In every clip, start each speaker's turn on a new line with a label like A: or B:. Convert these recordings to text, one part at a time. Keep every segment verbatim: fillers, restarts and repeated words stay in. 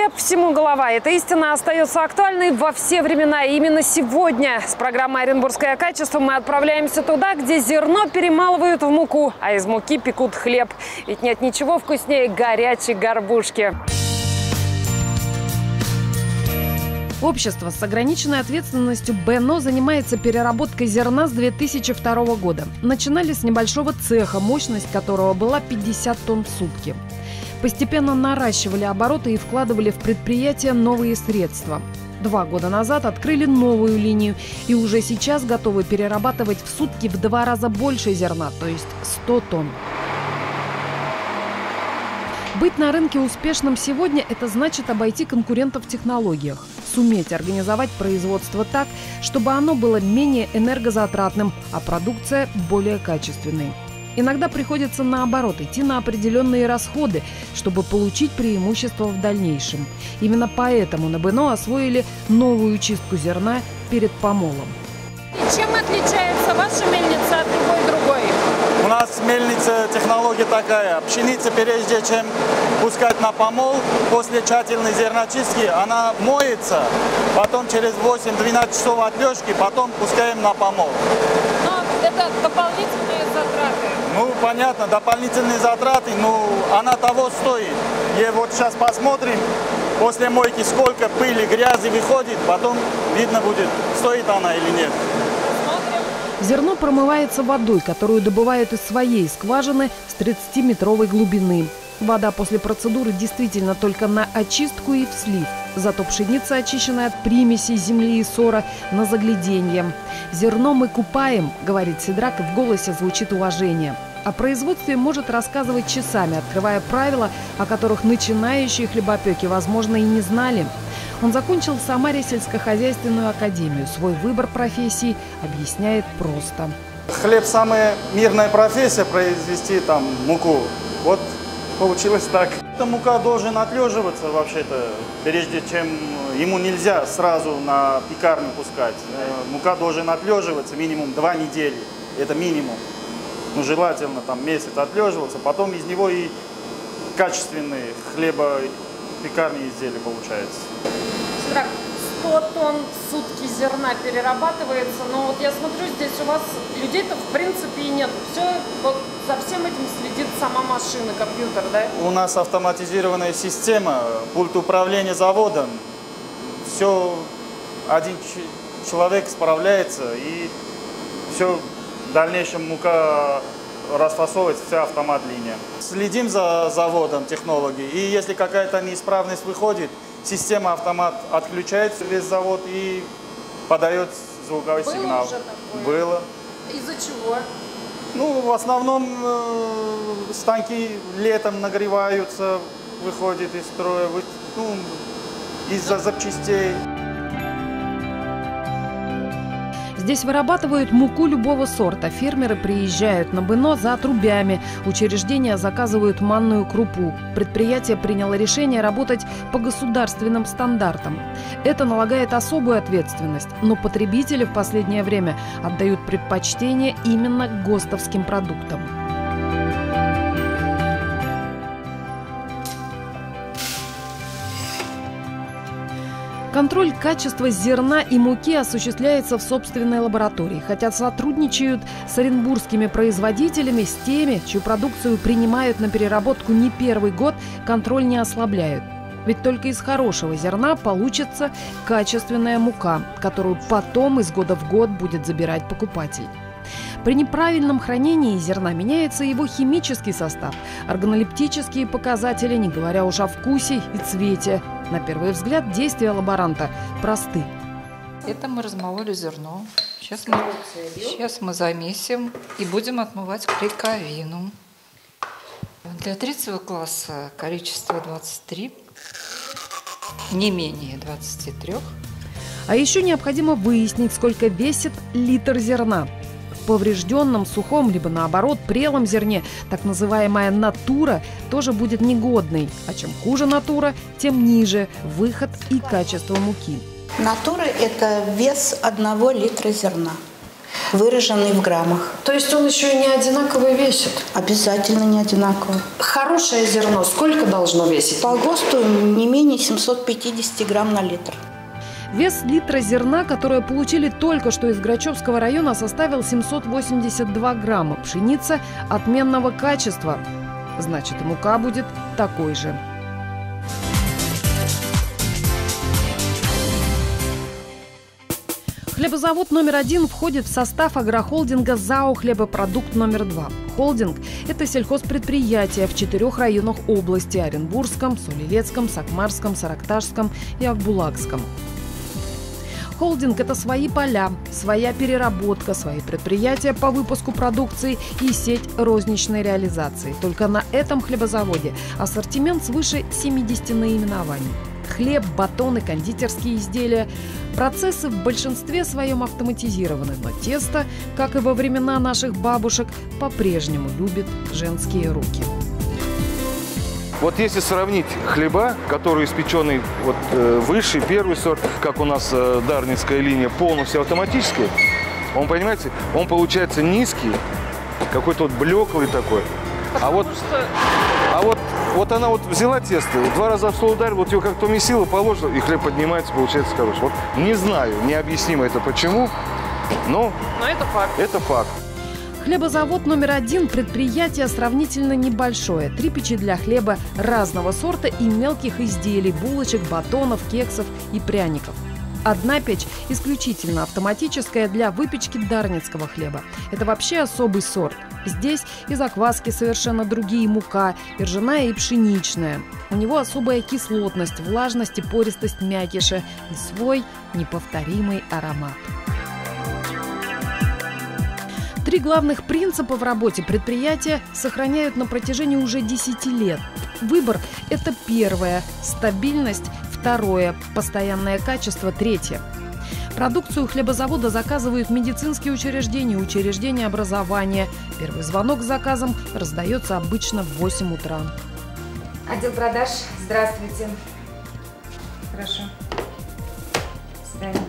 A: Хлеб всему голова. Эта истина остается актуальной во все времена. И именно сегодня с программой «Оренбургское качество» мы отправляемся туда, где зерно перемалывают в муку, а из муки пекут хлеб. Ведь нет ничего вкуснее горячей горбушки. Общество с ограниченной ответственностью БНО занимается переработкой зерна с две тысячи второго года. Начинали с небольшого цеха, мощность которого была пятьдесят тонн в сутки. Постепенно наращивали обороты и вкладывали в предприятие новые средства. Два года назад открыли новую линию и уже сейчас готовы перерабатывать в сутки в два раза больше зерна, то есть сто тонн. Быть на рынке успешным сегодня – это значит обойти конкурентов в технологиях, суметь организовать производство так, чтобы оно было менее энергозатратным, а продукция более качественной. Иногда приходится наоборот идти на определенные расходы, чтобы получить преимущество в дальнейшем. Именно поэтому на БНО освоили новую чистку зерна перед помолом.
B: И чем отличается ваша мельница от любой другой?
C: У нас мельница технология такая. Пшеница, прежде чем пускать на помол, после тщательной зерночистки она моется, потом через восемь-двенадцать часов отлежки, потом пускаем на помол.
B: Но это дополнительные затраты.
C: Ну, понятно, дополнительные затраты, но она того стоит. И вот сейчас посмотрим, после мойки сколько пыли, грязи выходит, потом видно будет, стоит она или нет.
A: Зерно промывается водой, которую добывают из своей скважины с тридцатиметровой глубины. Вода после процедуры действительно только на очистку и в слив. Зато пшеница, очищенная от примесей, земли и сора, на загляденье. «Зерно мы купаем», — говорит Сидрак, и в голосе звучит уважение. О производстве может рассказывать часами, открывая правила, о которых начинающие хлебопеки, возможно, и не знали. Он закончил в Самаре сельскохозяйственную академию. Свой выбор профессии объясняет просто.
C: Хлеб – самая мирная профессия, произвести там муку. Вот получилось так. Эта мука должен отлеживаться вообще-то, прежде чем ему нельзя сразу на пекарню пускать. Мука должен отлеживаться минимум два недели. Это минимум. Ну, желательно там месяц отлеживаться, потом из него и качественные хлебопекарные изделия получаются.
B: Сидрак, сто тонн в сутки зерна перерабатывается, но вот я смотрю, здесь у вас людей-то в принципе и нет. Все, вот за всем этим следит сама машина, компьютер, да?
C: У нас автоматизированная система, пульт управления заводом. Все, один человек справляется, и все. В дальнейшем мука расфасовывается, вся автомат-линия. Следим за заводом технологии. И если какая-то неисправность выходит, система автомат отключает весь завод и подает звуковой
B: Было
C: сигнал.
B: Уже такое?
C: Было.
B: Из-за чего?
C: Ну, в основном э, станки летом нагреваются, выходят из строя, ну, из-за запчастей.
A: Здесь вырабатывают муку любого сорта. Фермеры приезжают на БНО за отрубями. Учреждения заказывают манную крупу. Предприятие приняло решение работать по государственным стандартам. Это налагает особую ответственность. Но потребители в последнее время отдают предпочтение именно ГОСТовским продуктам. Контроль качества зерна и муки осуществляется в собственной лаборатории, хотя сотрудничают с оренбургскими производителями, с теми, чью продукцию принимают на переработку не первый год, контроль не ослабляют. Ведь только из хорошего зерна получится качественная мука, которую потом из года в год будет забирать покупатель. При неправильном хранении зерна меняется его химический состав, органолептические показатели, не говоря уж о вкусе и цвете. На первый взгляд действия лаборанта просты.
D: Это мы размололи зерно. Сейчас мы, сейчас мы замесим и будем отмывать клейковину. Для третьего класса количество двадцать три, не менее двадцати трёх.
A: А еще необходимо выяснить, сколько весит литр зерна. В поврежденном, сухом, либо наоборот прелом зерне так называемая натура тоже будет негодной. А чем хуже натура, тем ниже выход и качество муки.
E: Натура – это вес одного литра зерна. выраженный в граммах.
B: То есть он еще и не одинаково весит?
E: Обязательно не одинаково.
B: Хорошее зерно сколько должно весить?
E: По ГОСТу не менее семисот пятидесяти грамм на литр.
A: Вес литра зерна, которое получили только что из Грачевского района, составил семьсот восемьдесят два грамма. Пшеница отменного качества. Значит, и мука будет такой же. Хлебозавод номер один входит в состав агрохолдинга ЗАО «Хлебопродукт номер два». Холдинг – это сельхозпредприятие в четырех районах области – Оренбургском, Солилецком, Сакмарском, Саракташском и Акбулакском. Холдинг – это свои поля, своя переработка, свои предприятия по выпуску продукции и сеть розничной реализации. Только на этом хлебозаводе ассортимент свыше семидесяти наименований. Хлеб, батоны, кондитерские изделия. Процессы в большинстве своем автоматизированы, но тесто, как и во времена наших бабушек, по-прежнему любят женские руки.
F: Вот если сравнить хлеба, которые испечены вот, э, высший, первый сорт, как у нас э, дарницкая линия, полностью автоматическая, он, понимаете, он получается низкий, какой-то вот блеклый такой. А вот, а вот, вот она вот взяла тесто, два раза в стол ударила, вот ее как-то умесила, положила, и хлеб поднимается, получается хороший. Вот не знаю, необъяснимо это почему, но,
B: но это факт.
F: Это факт.
A: Хлебозавод номер один – предприятие сравнительно небольшое. Три печи для хлеба разного сорта и мелких изделий, булочек, батонов, кексов и пряников. Одна печь исключительно автоматическая для выпечки дарницкого хлеба. Это вообще особый сорт. Здесь и закваски совершенно другие, мука, и ржаная, и пшеничная. У него особая кислотность, влажность и пористость мякиша и свой неповторимый аромат. Три главных принципа в работе предприятия сохраняют на протяжении уже десяти лет. Выбор – это первое, стабильность – второе, постоянное качество – третье. Продукцию хлебозавода заказывают медицинские учреждения, учреждения образования. Первый звонок с заказом раздается обычно в восемь утра.
G: Отдел продаж, здравствуйте. Хорошо. До свидания.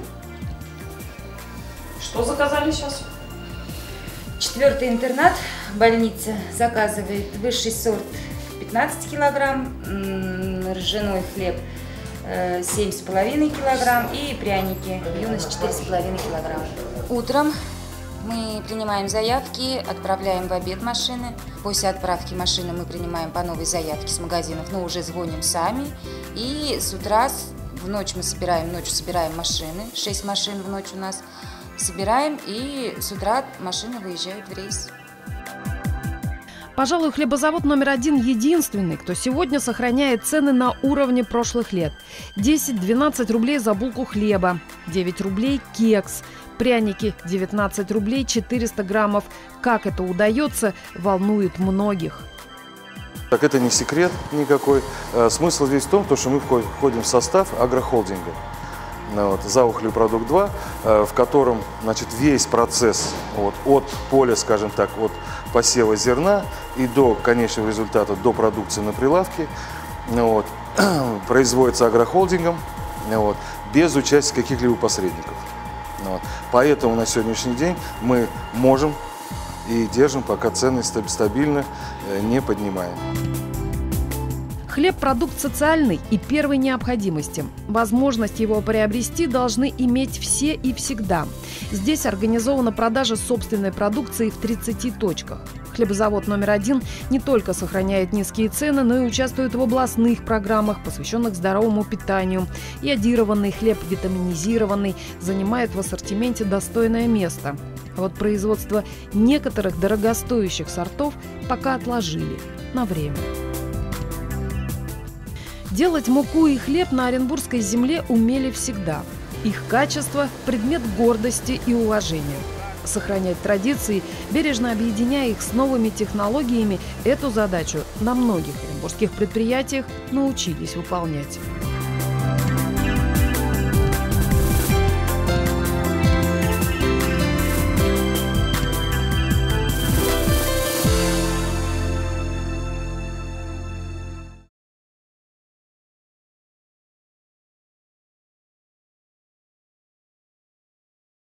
B: Что заказали сейчас?
G: Четвертый интернат, больница, заказывает высший сорт пятнадцать килограмм, ржаной хлеб семь с половиной килограмм и пряники юность четыре с половиной килограмм. Утром мы принимаем заявки, отправляем в обед машины. После отправки машины мы принимаем по новой заявке с магазинов, но уже звоним сами. И с утра, в ночь мы собираем, ночью собираем машины, шесть машин в ночь у нас. Собираем, и с утра машины выезжают в рейс.
A: Пожалуй, хлебозавод номер один единственный, кто сегодня сохраняет цены на уровне прошлых лет. десять-двенадцать рублей за булку хлеба, девять рублей кекс, пряники девятнадцать рублей четыреста граммов. Как это удается, волнует многих.
F: Так это не секрет никакой. Смысл весь в том, что мы входим в состав агрохолдинга. Вот, ЗАО «Хлебопродукт два», в котором, значит, весь процесс вот, от поля, скажем так, от посева зерна и до конечного результата, до продукции на прилавке, вот, производится агрохолдингом вот, без участия каких-либо посредников. Вот. Поэтому на сегодняшний день мы можем и держим, пока цены стабильно, не поднимаем.
A: Хлеб – продукт социальный и первой необходимости. Возможность его приобрести должны иметь все и всегда. Здесь организована продажа собственной продукции в тридцати точках. Хлебозавод номер один не только сохраняет низкие цены, но и участвует в областных программах, посвященных здоровому питанию. Йодированный хлеб, витаминизированный, занимает в ассортименте достойное место. А вот производство некоторых дорогостоящих сортов пока отложили на время. Делать муку и хлеб на оренбургской земле умели всегда. Их качество – предмет гордости и уважения. Сохранять традиции, бережно объединяя их с новыми технологиями, эту задачу на многих оренбургских предприятиях научились выполнять.